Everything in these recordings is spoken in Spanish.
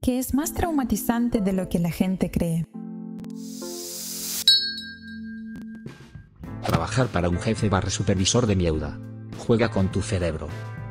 que es más traumatizante de lo que la gente cree. Trabajar para un jefe supervisor de mierda. Juega con tu cerebro.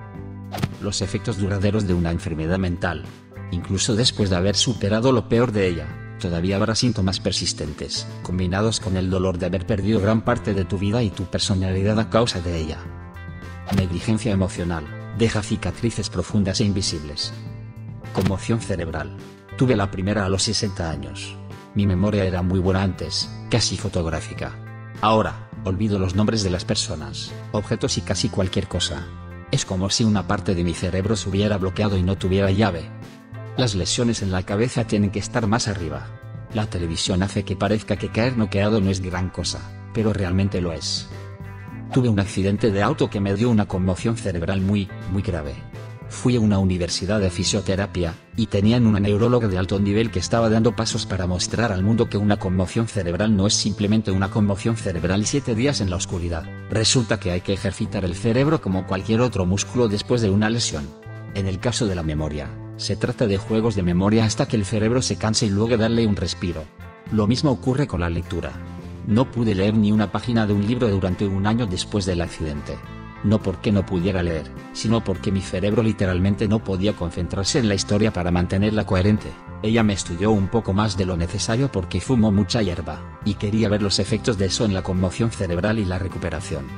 Los efectos duraderos de una enfermedad mental. Incluso después de haber superado lo peor de ella, todavía habrá síntomas persistentes, combinados con el dolor de haber perdido gran parte de tu vida y tu personalidad a causa de ella. Negligencia emocional. Deja cicatrices profundas e invisibles. Conmoción cerebral. Tuve la primera a los 60 años. Mi memoria era muy buena antes, casi fotográfica. Ahora, olvido los nombres de las personas, objetos y casi cualquier cosa. Es como si una parte de mi cerebro se hubiera bloqueado y no tuviera llave. Las lesiones en la cabeza tienen que estar más arriba. La televisión hace que parezca que caer noqueado no es gran cosa, pero realmente lo es. Tuve un accidente de auto que me dio una conmoción cerebral muy grave. Fui a una universidad de fisioterapia, y tenían una neuróloga de alto nivel que estaba dando pasos para mostrar al mundo que una conmoción cerebral no es simplemente una conmoción cerebral y 7 días en la oscuridad. Resulta que hay que ejercitar el cerebro como cualquier otro músculo después de una lesión. En el caso de la memoria, se trata de juegos de memoria hasta que el cerebro se canse y luego darle un respiro. Lo mismo ocurre con la lectura. No pude leer ni una página de un libro durante un año después del accidente. No porque no pudiera leer, sino porque mi cerebro literalmente no podía concentrarse en la historia para mantenerla coherente. Ella me estudió un poco más de lo necesario porque fumo mucha hierba, y quería ver los efectos de eso en la conmoción cerebral y la recuperación.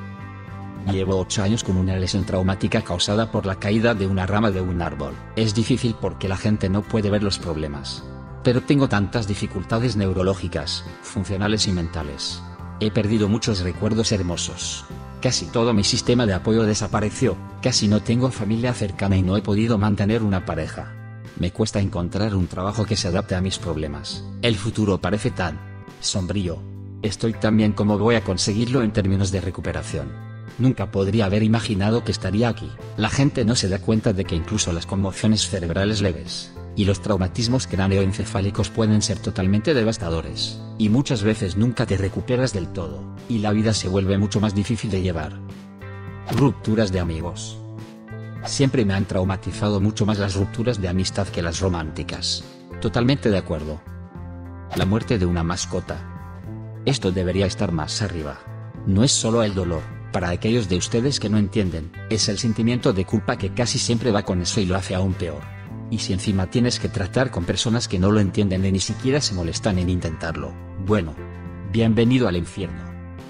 Llevo 8 años con una lesión traumática causada por la caída de una rama de un árbol. Es difícil porque la gente no puede ver los problemas. Pero tengo tantas dificultades neurológicas, funcionales y mentales. He perdido muchos recuerdos hermosos. Casi todo mi sistema de apoyo desapareció, casi no tengo familia cercana y no he podido mantener una pareja. Me cuesta encontrar un trabajo que se adapte a mis problemas. El futuro parece tan sombrío. Estoy tan bien como voy a conseguirlo en términos de recuperación. Nunca podría haber imaginado que estaría aquí. La gente no se da cuenta de que incluso las conmociones cerebrales leves y los traumatismos cráneoencefálicos pueden ser totalmente devastadores, y muchas veces nunca te recuperas del todo, y la vida se vuelve mucho más difícil de llevar. Rupturas de amigos. Siempre me han traumatizado mucho más las rupturas de amistad que las románticas. Totalmente de acuerdo. La muerte de una mascota. Esto debería estar más arriba. No es solo el dolor, para aquellos de ustedes que no entienden, es el sentimiento de culpa que casi siempre va con eso y lo hace aún peor. Y si encima tienes que tratar con personas que no lo entienden y ni siquiera se molestan en intentarlo, bueno, bienvenido al infierno.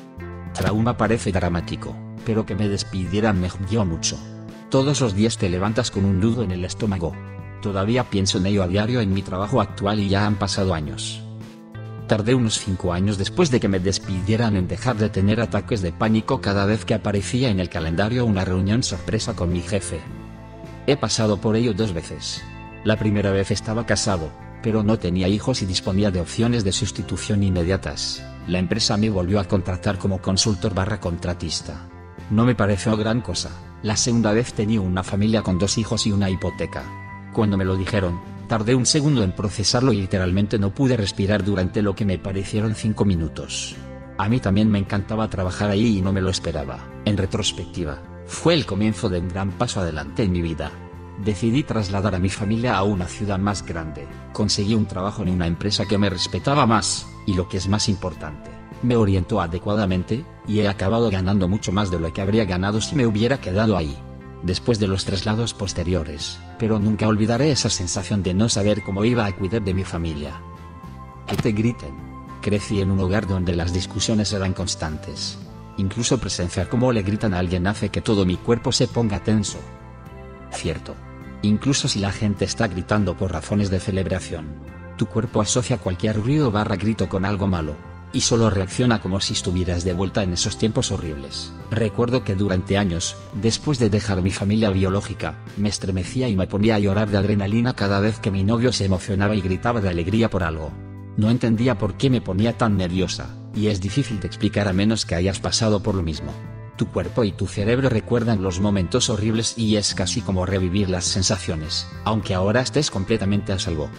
Trauma parece dramático, pero que me despidieran me jodió mucho. Todos los días te levantas con un nudo en el estómago. Todavía pienso en ello a diario en mi trabajo actual y ya han pasado años. Tardé unos 5 años después de que me despidieran en dejar de tener ataques de pánico cada vez que aparecía en el calendario una reunión sorpresa con mi jefe. He pasado por ello 2 veces. La primera vez estaba casado, pero no tenía hijos y disponía de opciones de sustitución inmediatas. La empresa me volvió a contratar como consultor/contratista. No me pareció gran cosa. La segunda vez tenía una familia con 2 hijos y una hipoteca. Cuando me lo dijeron, tardé un segundo en procesarlo y literalmente no pude respirar durante lo que me parecieron 5 minutos. A mí también me encantaba trabajar ahí y no me lo esperaba. En retrospectiva, fue el comienzo de un gran paso adelante en mi vida. Decidí trasladar a mi familia a una ciudad más grande. Conseguí un trabajo en una empresa que me respetaba más, y lo que es más importante, me orientó adecuadamente, y he acabado ganando mucho más de lo que habría ganado si me hubiera quedado ahí. Después de los traslados posteriores, pero nunca olvidaré esa sensación de no saber cómo iba a cuidar de mi familia. Que te griten. Crecí en un hogar donde las discusiones eran constantes. Incluso presenciar cómo le gritan a alguien hace que todo mi cuerpo se ponga tenso. Cierto. Incluso si la gente está gritando por razones de celebración, tu cuerpo asocia cualquier ruido/grito con algo malo, y solo reacciona como si estuvieras de vuelta en esos tiempos horribles. Recuerdo que durante años, después de dejar mi familia biológica, me estremecía y me ponía a llorar de adrenalina cada vez que mi novio se emocionaba y gritaba de alegría por algo. No entendía por qué me ponía tan nerviosa, y es difícil de explicar a menos que hayas pasado por lo mismo. Tu cuerpo y tu cerebro recuerdan los momentos horribles y es casi como revivir las sensaciones, aunque ahora estés completamente a salvo.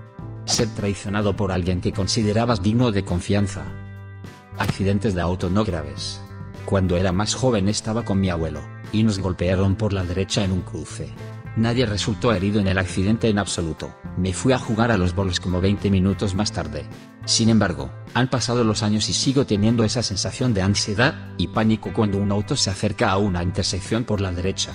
Ser traicionado por alguien que considerabas digno de confianza. Accidentes de auto no graves. Cuando era más joven estaba con mi abuelo, y nos golpearon por la derecha en un cruce. Nadie resultó herido en el accidente en absoluto. Me fui a jugar a los bolos como 20 minutos más tarde. Sin embargo, han pasado los años y sigo teniendo esa sensación de ansiedad y pánico cuando un auto se acerca a una intersección por la derecha.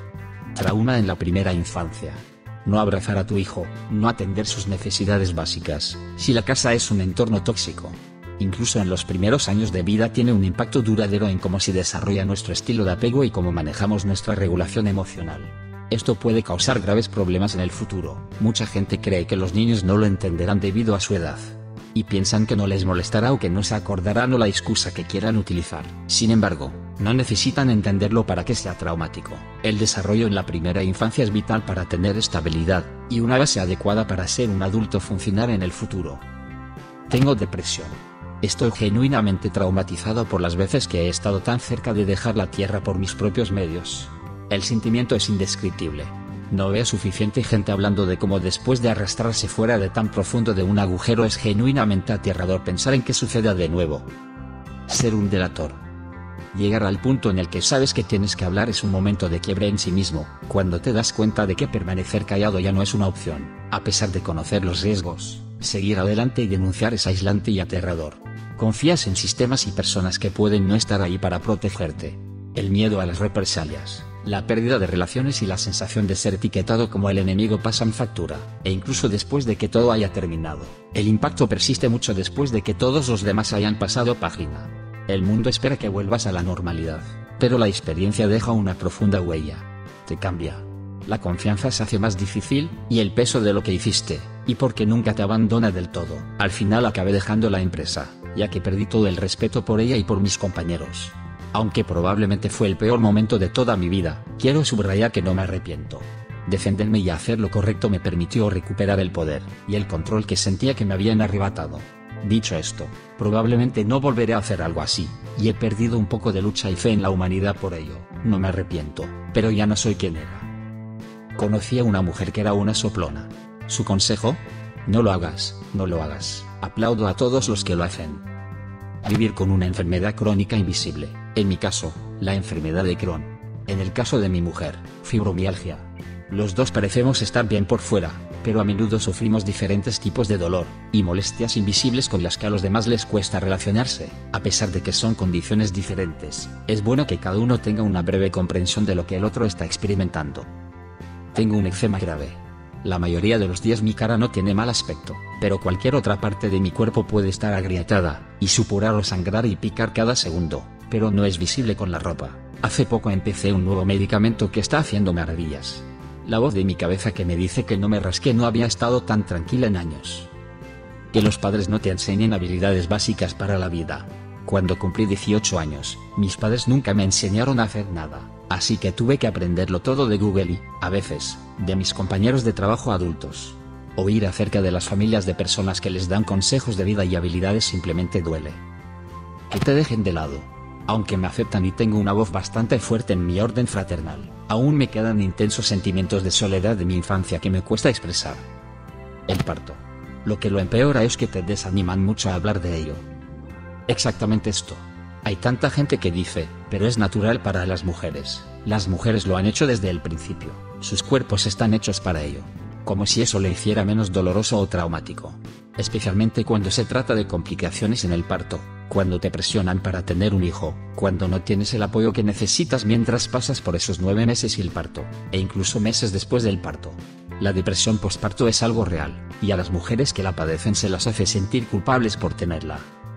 Trauma en la primera infancia. No abrazar a tu hijo, no atender sus necesidades básicas, si la casa es un entorno tóxico. Incluso en los primeros años de vida tiene un impacto duradero en cómo se desarrolla nuestro estilo de apego y cómo manejamos nuestra regulación emocional. Esto puede causar graves problemas en el futuro. Mucha gente cree que los niños no lo entenderán debido a su edad. Y piensan que no les molestará o que no se acordarán o la excusa que quieran utilizar. Sin embargo, no necesitan entenderlo para que sea traumático. El desarrollo en la primera infancia es vital para tener estabilidad y una base adecuada para ser un adulto funcional en el futuro. Tengo depresión. Estoy genuinamente traumatizado por las veces que he estado tan cerca de dejar la tierra por mis propios medios. El sentimiento es indescriptible. No veo suficiente gente hablando de cómo después de arrastrarse fuera de tan profundo de un agujero es genuinamente aterrador pensar en que suceda de nuevo. Ser un delator. Llegar al punto en el que sabes que tienes que hablar es un momento de quiebre en sí mismo, cuando te das cuenta de que permanecer callado ya no es una opción, a pesar de conocer los riesgos. Seguir adelante y denunciar es aislante y aterrador. Confías en sistemas y personas que pueden no estar ahí para protegerte. El miedo a las represalias, la pérdida de relaciones y la sensación de ser etiquetado como el enemigo pasan factura, e incluso después de que todo haya terminado. El impacto persiste mucho después de que todos los demás hayan pasado página. El mundo espera que vuelvas a la normalidad, pero la experiencia deja una profunda huella. Te cambia. La confianza se hace más difícil, y el peso de lo que hiciste, y porque nunca te abandona del todo. Al final acabé dejando la empresa, ya que perdí todo el respeto por ella y por mis compañeros. Aunque probablemente fue el peor momento de toda mi vida, quiero subrayar que no me arrepiento. Defenderme y hacer lo correcto me permitió recuperar el poder y el control que sentía que me habían arrebatado. Dicho esto, probablemente no volveré a hacer algo así, y he perdido un poco de lucha y fe en la humanidad por ello. No me arrepiento, pero ya no soy quien era. Conocí a una mujer que era una soplona. ¿Su consejo? No lo hagas, no lo hagas. Aplaudo a todos los que lo hacen. Vivir con una enfermedad crónica invisible. En mi caso, la enfermedad de Crohn. En el caso de mi mujer, fibromialgia. Los dos parecemos estar bien por fuera, pero a menudo sufrimos diferentes tipos de dolor y molestias invisibles con las que a los demás les cuesta relacionarse, a pesar de que son condiciones diferentes. Es bueno que cada uno tenga una breve comprensión de lo que el otro está experimentando. Tengo un eczema grave. La mayoría de los días mi cara no tiene mal aspecto, pero cualquier otra parte de mi cuerpo puede estar agrietada, y supurar o sangrar y picar cada segundo, pero no es visible con la ropa. Hace poco empecé un nuevo medicamento que está haciendo maravillas. La voz de mi cabeza que me dice que no me rasque no había estado tan tranquila en años. Que los padres no te enseñen habilidades básicas para la vida. Cuando cumplí 18 años, mis padres nunca me enseñaron a hacer nada, así que tuve que aprenderlo todo de Google y, a veces, de mis compañeros de trabajo adultos. Oír acerca de las familias de personas que les dan consejos de vida y habilidades simplemente duele. Que te dejen de lado. Aunque me aceptan y tengo una voz bastante fuerte en mi orden fraternal, aún me quedan intensos sentimientos de soledad de mi infancia que me cuesta expresar. El parto. Lo que lo empeora es que te desaniman mucho a hablar de ello. Exactamente esto. Hay tanta gente que dice, pero es natural para las mujeres. Las mujeres lo han hecho desde el principio. Sus cuerpos están hechos para ello. Como si eso le hiciera menos doloroso o traumático. Especialmente cuando se trata de complicaciones en el parto, cuando te presionan para tener un hijo, cuando no tienes el apoyo que necesitas mientras pasas por esos 9 meses y el parto, e incluso meses después del parto. La depresión postparto es algo real, y a las mujeres que la padecen se las hace sentir culpables por tenerla.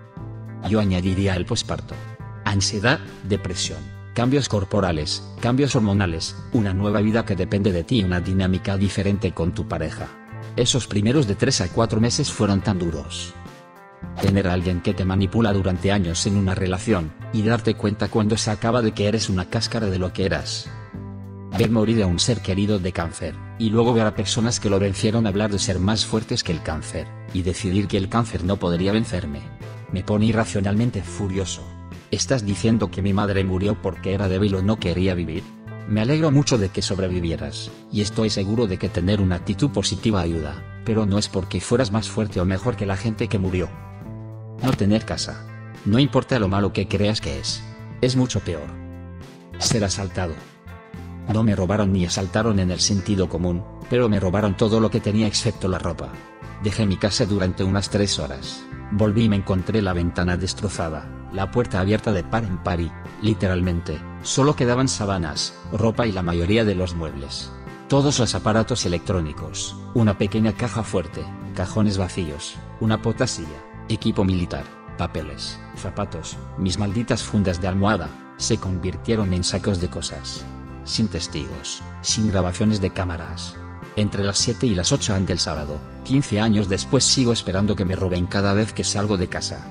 Yo añadiría el posparto. Ansiedad, depresión, cambios corporales, cambios hormonales, una nueva vida que depende de ti y una dinámica diferente con tu pareja. Esos primeros de 3 a 4 meses fueron tan duros. Tener a alguien que te manipula durante años en una relación, y darte cuenta cuando se acaba de que eres una cáscara de lo que eras. Ver morir a un ser querido de cáncer, y luego ver a personas que lo vencieron hablar de ser más fuertes que el cáncer, y decidir que el cáncer no podría vencerme. Me pone irracionalmente furioso. ¿Estás diciendo que mi madre murió porque era débil o no quería vivir? Me alegro mucho de que sobrevivieras, y estoy seguro de que tener una actitud positiva ayuda, pero no es porque fueras más fuerte o mejor que la gente que murió. No tener casa. No importa lo malo que creas que es mucho peor. Ser asaltado. No me robaron ni asaltaron en el sentido común, pero me robaron todo lo que tenía excepto la ropa. Dejé mi casa durante unas 3 horas. Volví y me encontré la ventana destrozada, la puerta abierta de par en par y, literalmente, solo quedaban sábanas, ropa y la mayoría de los muebles. Todos los aparatos electrónicos, una pequeña caja fuerte, cajones vacíos, una potasilla, equipo militar, papeles, zapatos, mis malditas fundas de almohada, se convirtieron en sacos de cosas. Sin testigos, sin grabaciones de cámaras. Entre las 7 y las 8 del sábado, 15 años después sigo esperando que me roben cada vez que salgo de casa.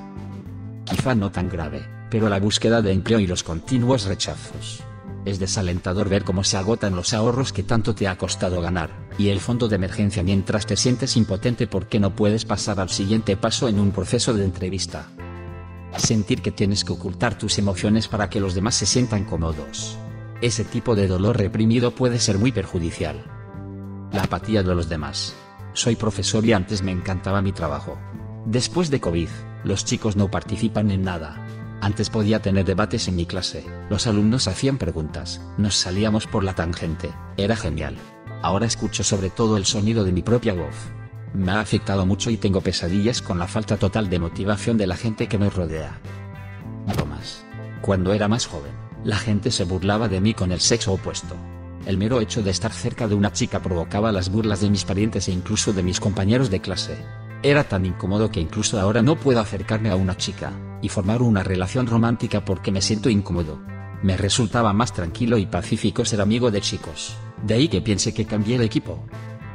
Quizá no tan grave, pero la búsqueda de empleo y los continuos rechazos. Es desalentador ver cómo se agotan los ahorros que tanto te ha costado ganar, y el fondo de emergencia mientras te sientes impotente porque no puedes pasar al siguiente paso en un proceso de entrevista. Sentir que tienes que ocultar tus emociones para que los demás se sientan cómodos. Ese tipo de dolor reprimido puede ser muy perjudicial. La apatía de los demás. Soy profesor y antes me encantaba mi trabajo. Después de COVID, los chicos no participan en nada. Antes podía tener debates en mi clase, los alumnos hacían preguntas, nos salíamos por la tangente, era genial. Ahora escucho sobre todo el sonido de mi propia voz. Me ha afectado mucho y tengo pesadillas con la falta total de motivación de la gente que me rodea. Bromas. Cuando era más joven, la gente se burlaba de mí con el sexo opuesto. El mero hecho de estar cerca de una chica provocaba las burlas de mis parientes e incluso de mis compañeros de clase. Era tan incómodo que incluso ahora no puedo acercarme a una chica y formar una relación romántica porque me siento incómodo. Me resultaba más tranquilo y pacífico ser amigo de chicos, de ahí que piense que cambié de equipo.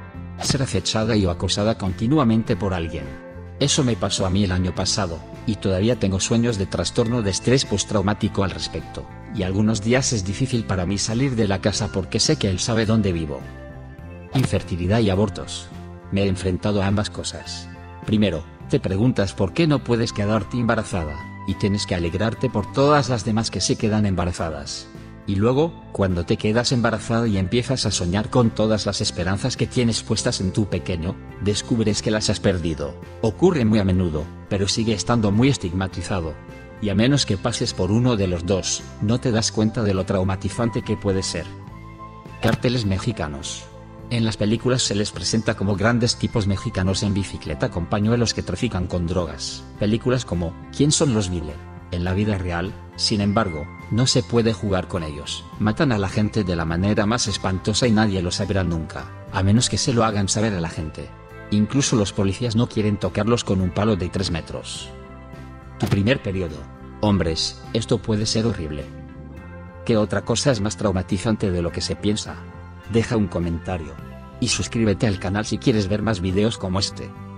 Ser acechada y o acosada continuamente por alguien. Eso me pasó a mí el año pasado, y todavía tengo sueños de trastorno de estrés postraumático al respecto, y algunos días es difícil para mí salir de la casa porque sé que él sabe dónde vivo. Infertilidad y abortos. Me he enfrentado a ambas cosas. Primero, te preguntas por qué no puedes quedarte embarazada, y tienes que alegrarte por todas las demás que se quedan embarazadas. Y luego, cuando te quedas embarazada y empiezas a soñar con todas las esperanzas que tienes puestas en tu pequeño, descubres que las has perdido. Ocurre muy a menudo, pero sigue estando muy estigmatizado. Y a menos que pases por uno de los dos, no te das cuenta de lo traumatizante que puede ser. Cárteles mexicanos. En las películas se les presenta como grandes tipos mexicanos en bicicleta con pañuelos que trafican con drogas. Películas como ¿Quién son los Miller? En la vida real, sin embargo, no se puede jugar con ellos. Matan a la gente de la manera más espantosa y nadie lo sabrá nunca, a menos que se lo hagan saber a la gente. Incluso los policías no quieren tocarlos con un palo de 3 metros. Tu primer periodo. Hombres, esto puede ser horrible. ¿Qué otra cosa es más traumatizante de lo que se piensa? Deja un comentario. Y suscríbete al canal si quieres ver más videos como este.